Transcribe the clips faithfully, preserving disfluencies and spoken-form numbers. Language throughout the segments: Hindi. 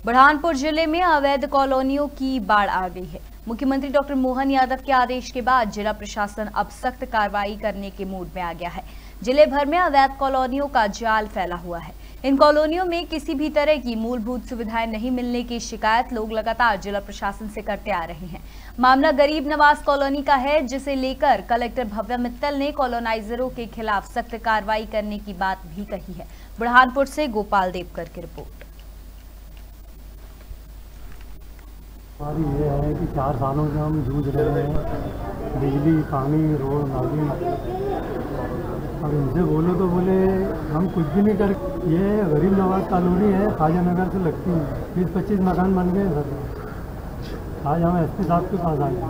बुरहानपुर जिले में अवैध कॉलोनियों की बाढ़ आ गई है। मुख्यमंत्री डॉक्टर मोहन यादव के आदेश के बाद जिला प्रशासन अब सख्त कार्रवाई करने के मूड में आ गया है। जिले भर में अवैध कॉलोनियों का जाल फैला हुआ है। इन कॉलोनियों में किसी भी तरह की मूलभूत सुविधाएं नहीं मिलने की शिकायत लोग लगातार जिला प्रशासन से करते आ रहे हैं। मामला गरीब नवाज कॉलोनी का है, जिसे लेकर कलेक्टर भव्या मित्तल ने कॉलोनाइजरों के खिलाफ सख्त कार्रवाई करने की बात भी कही है। बुरहानपुर से गोपाल देवकर की रिपोर्ट। हमारी ये है कि चार सालों से हम जूझ रहे हैं, बिजली, पानी, रोड, नाली। अब इनसे बोलो तो बोले हम कुछ भी नहीं कर। ये गरीब नवाज कॉलोनी है, ख्वाजा नगर से लगती है। बीस पच्चीस मकान बन गए सर। आज हम एस पी साहब के पास आए।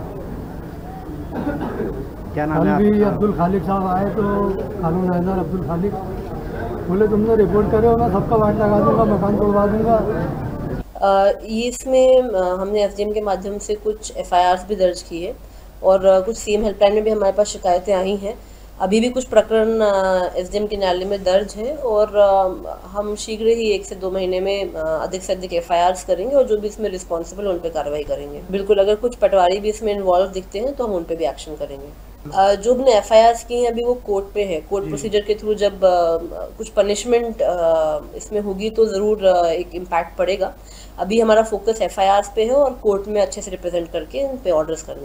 क्या नाम कल है भी आपका? अब्दुल खालिक साहब आए तो कॉलोनाइजर अब्दुल खालिक बोले तुमने रिपोर्ट करे, मैं सबका वाट लगा दूंगा, मकान तोड़वा दूंगा। ये इसमें हमने एसडीएम के माध्यम से कुछ एफआईआर्स भी दर्ज की है और कुछ सीएम हेल्पलाइन में भी हमारे पास शिकायतें आई हैं। अभी भी कुछ प्रकरण एसडीएम के न्यायालय में दर्ज है और हम शीघ्र ही एक से दो महीने में अधिक से अधिक एफआईआर्स करेंगे और जो भी इसमें रिस्पॉन्सिबल उन पर कार्रवाई करेंगे। बिल्कुल, अगर कुछ पटवारी भी इसमें इन्वॉल्व दिखते हैं तो हम उन पर भी एक्शन करेंगे। जो हमने एफआईआर्स की हैं अभी वो कोर्ट पे है। कोर्ट प्रोसीजर के थ्रू जब कुछ पनिशमेंट इसमें होगी तो ज़रूर एक इम्पैक्ट पड़ेगा। अभी हमारा फोकस एफआईआर्स पे है और कोर्ट में अच्छे से रिप्रेजेंट करके इन पे ऑर्डर्स करने।